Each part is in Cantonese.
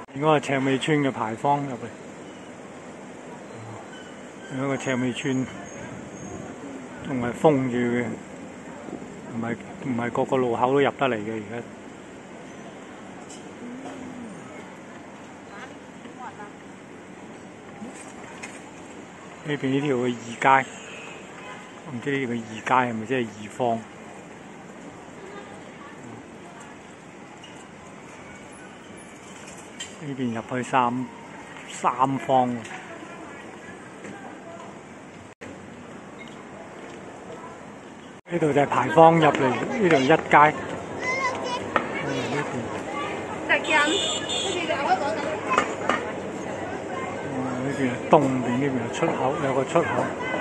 應該係赤尾村嘅牌坊入嚟，有一個赤尾村仲係封住嘅，唔係個個路口都入得嚟嘅而家。呢邊呢條嘅二街，我唔知呢條嘅二街係咪即係二坊？呢邊入去三坊，呢度就係牌坊入嚟，呢度一街。呢邊係東邊，呢邊係出口，有個出口。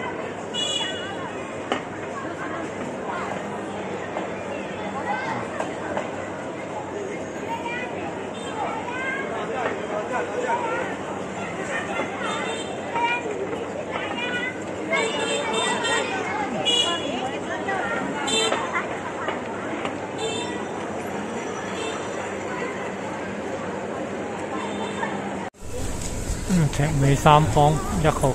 赤尾三坊1號。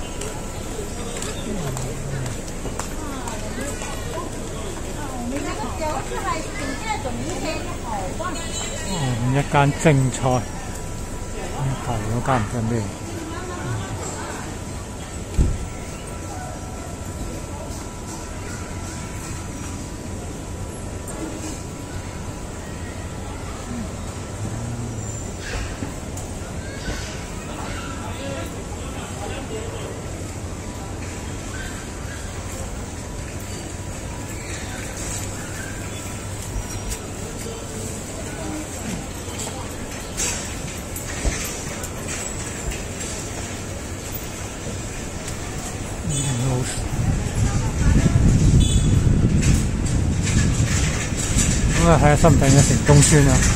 一間正菜，頭嗰間唔知咩。咁啊，睇下深圳嘅城中村啊！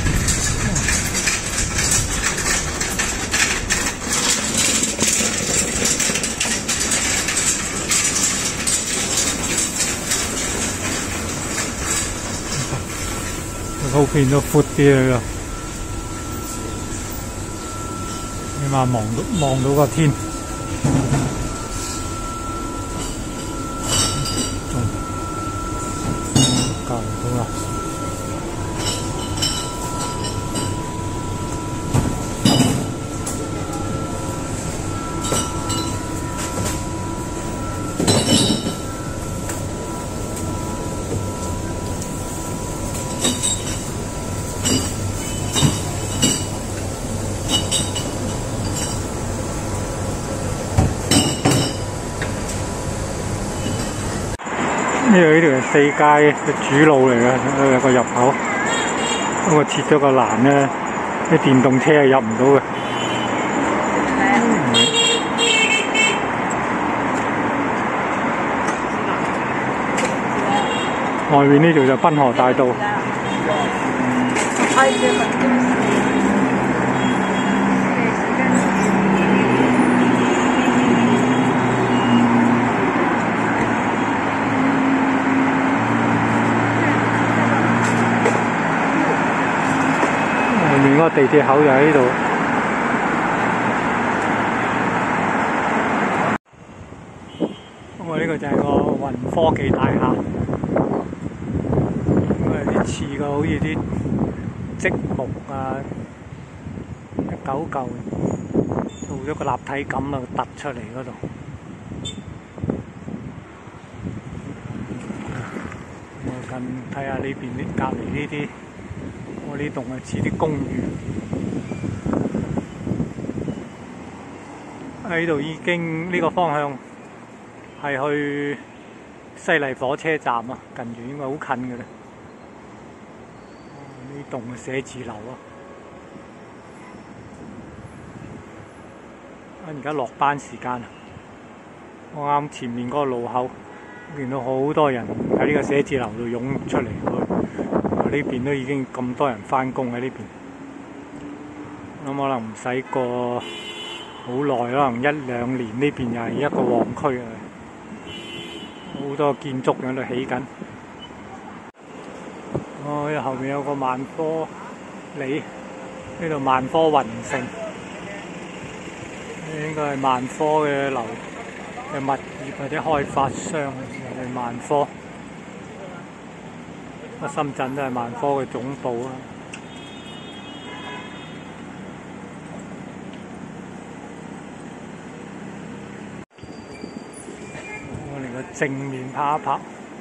個鋪片都闊啲啦，起碼望到個天。隔離好啦。呢條係四街嘅主路嚟嘅，有個入口，不過設咗個欄咧，啲電動車係入唔到嘅。外面呢條就濱河大道。個地鐵口就喺呢度。呢個就係個雲科技大廈，咁啊啲似個好似啲積木啊，一嚿嚿做咗個立體感啊，突出嚟嗰度。我近睇下呢邊啲隔離呢啲。我呢棟係似啲公寓，喺度已經呢個方向係去西麗火車站啊，近住應該好近嘅啦。呢棟嘅寫字樓啊，而家落班時間啊，我啱前面嗰個路口見到好多人喺呢個寫字樓度湧出嚟。呢邊都已經咁多人返工喺呢邊，咁可能唔使過好耐，可能1-2年呢邊又係一個旺區啊，好多建築喺度起緊。後面有個萬科里， 呢度萬科雲城，應該係萬科嘅物業或者開發商，係萬科。深圳都係萬科嘅總部啊。我嚟個正面拍一拍，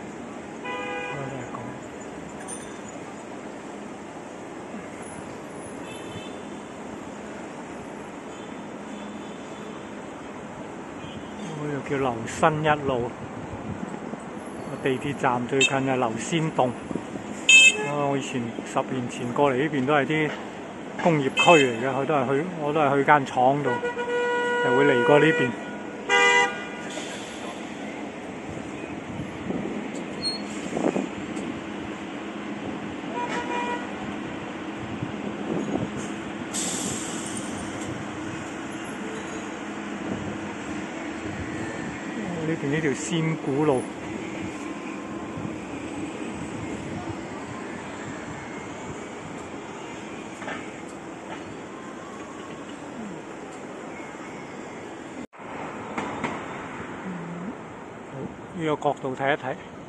呢度叫流新一路，地鐵站最近係流仙洞。我以前10年前過嚟呢邊都係啲工業區嚟嘅，我都係去間廠度，就會嚟過呢邊。呢邊呢條仙古路。呢個角度睇一睇，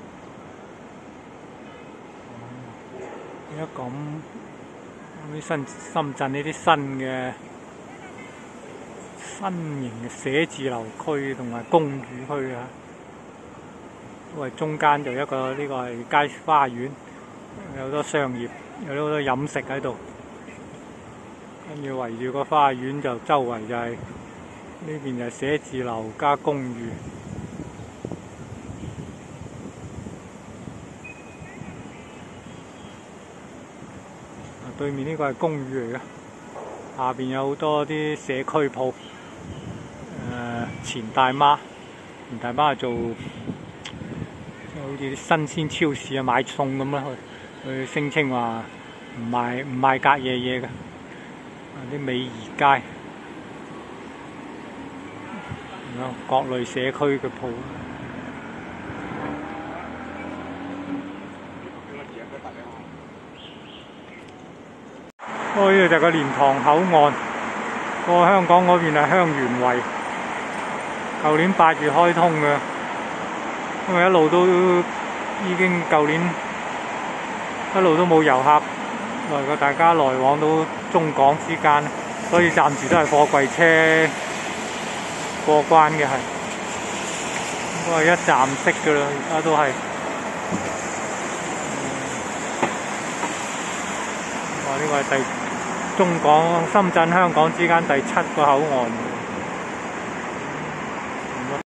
而家咁啲深圳呢啲新型嘅寫字樓區同埋公寓區啊，因為中間就一個呢個係街花園，有好多商業，有好多飲食喺度，跟住圍住個花園就周圍就係呢邊就係寫字樓加公寓。對面呢個係公寓嚟嘅，下邊有好多啲社區鋪。錢大媽係做好似啲新鮮超市啊，買餸咁啦，佢聲稱話唔賣隔夜嘢嘅，啲美宜街，各類社區嘅鋪。呢度就係個蓮塘口岸，過香港嗰邊係香園圍。舊年8月開通嘅，因為一路都已經舊年一路都冇遊客來過，大家來往到中港之間，所以暫時都係貨櫃車過關嘅，係應該係一站式嘅啦，而家都係。呢個係深圳香港之間第7個口岸。